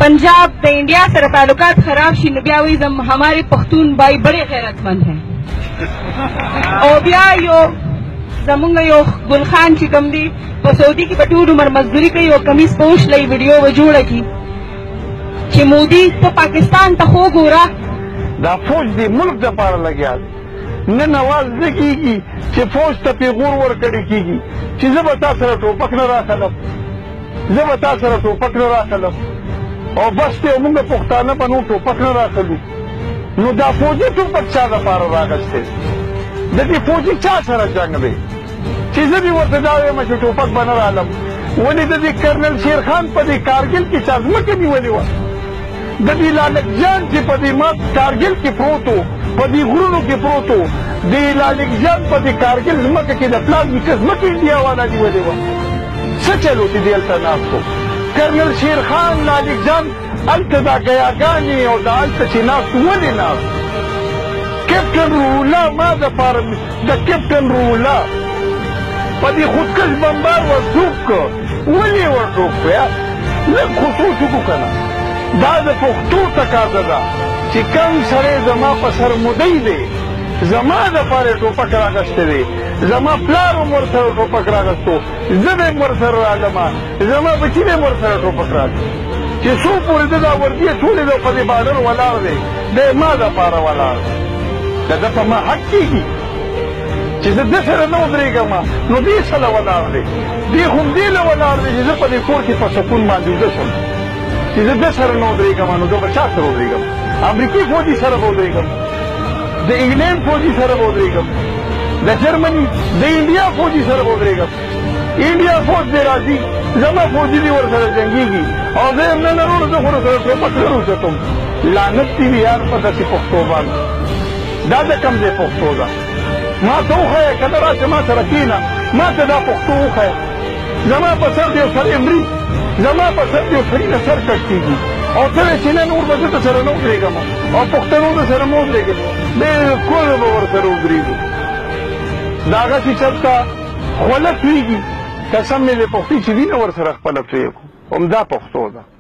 पंजाब د इंडिया سره تعلقات خراب شي نو بیا وایي हमारे پښتون भाई बड़े غیرتمند हैं او بیا یو زمونږ یو ګل خان چې کوم دی په سعودي کې په ټول عمر مزدوري کوي او کمیس پوش لای ویډیو و جوړه کی چې مودي ته پاکستان ته خو ګوره دا فوج دی ملک دپاره لګیا دی نه نواز نه کېږي چې فوج ته پیغور ورکړی کېږي چې زه به تا سره ټوپک نه راخلم زه به تا سره ټوپک نه راخلم او بس دی مونږ پښتانه به نور ټوپک نه راخلو نو دا فوجي ټوپک چا دپاره راغستی د دې فوجي چا سره جنګ دی چې زه دې ورته دا وایم چې ټوپک به نه رالم ولې د دې کرنل شیرخان په دې کارګل کې چا ځمکه نیولې وه د دې لالک جان چې په دې مات کارګل کې پروت و په دې غرونو کې پروت و د لالک جان په دې کارګل ځمکه کې د پلار نیکه ځمکه انډیا والا نیولې وه څه چلو چې دې هلته ناست و کرنل شیرخان لالک جان هلته دا ګیاګانې او دا هلته چې ناست ولې ناست کپټن رولا ما دپاره د کپټن رولا په دې خودکش بمبار ور ټوپ کړ ولې ور ټوپ کړ یا لږ خصوص وکړو که نه دا د پښتو تقاضا ده چې کوم سړی زما په سرمودۍ دی زما دپاره یې ټوپک راغستی دی زما پلار هم ورسره ټوپک راغستو زه به یم ورسره رالمه زما بچي به یم ورسره ټوپک راغلي چې څو پورې ده دا وردي ټولې ده په دې بارډر ولاړ دی دی ما دپاره ولاړ دی د ده په ما حق کېږي چې زه ده سره نه ودرېږم نو دې سره ولاړ دی دې خو همدې له ولاړ دی چې زه په دې کور کې په سکون باندې ویده شم چې زه ده سره نه ودرېږم نو زه به چا سره ودرېږم امریکې فوجي سره به ودرېږم د انګلینډ فوجي سره به ودرېږم د جرمني د انډیا فوجي سره به ودرېږم انډیا فوج دې راځي زما فوجي دې ورسره جنګېږي او زه یم نه وروڼه زه خو ورسره ټوپک نه روچتم لعنت دې وي یار په داسې پښتو باندې دا د کوم ځای پښتو ده ما ته وښیه که نه راشه ما سره کښېنه ما ته دا پښتو وښیه زما په سر د یو سړی مري زما په سر د یو سړي نه سر کټ کېږي او ته وایې چې نه نور به زه د سره نه ودرېږم او پښتنو د سره مه ودرېږم بالکل به ورسره ودرېږو د هغسې چلته خوله تویږي قسم مې د پښتۍ چې وینه ورسره خپله تویږو همدا پښتو ده